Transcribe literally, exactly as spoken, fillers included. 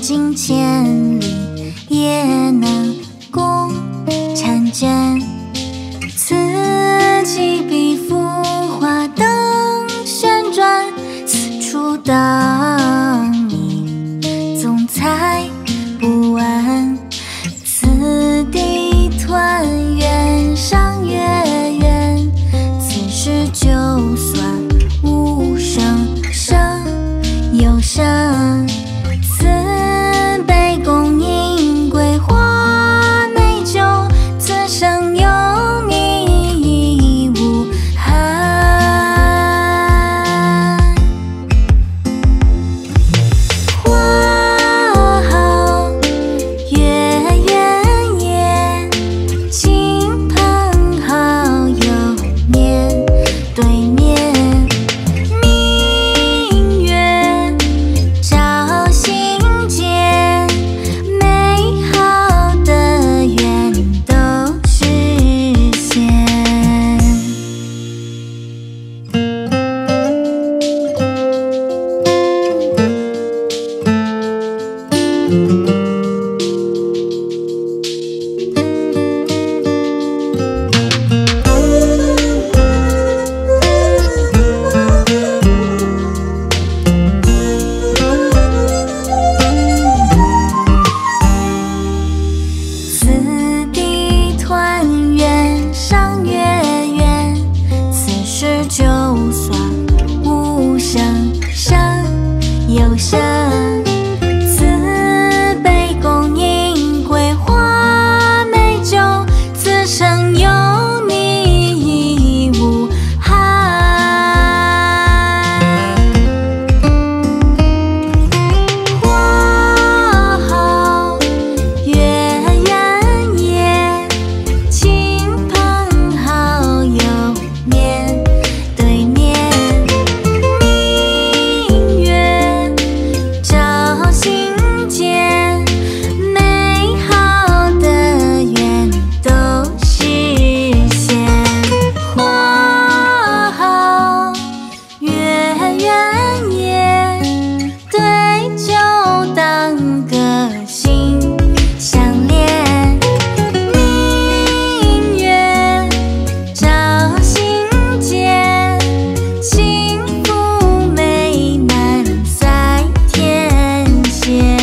行千里，也能共婵娟。此起彼伏，花灯旋转，此处当你总猜不完。此地团圆，上月圆，此时就算无声胜有声。此杯共饮，桂花美酒，此生有你无憾。花好月圆夜，亲朋好友面对面。明月照心间，美好的愿都实现。此地团圆，上月圆，此时就算无声胜有声。此杯共饮，桂花美酒，此生有你无憾。花好月圆夜，亲朋好友面对面。明月照心间，美好的愿都实现。花好月圆夜，对酒当歌，心相连。明月照心间，幸福美满在天线。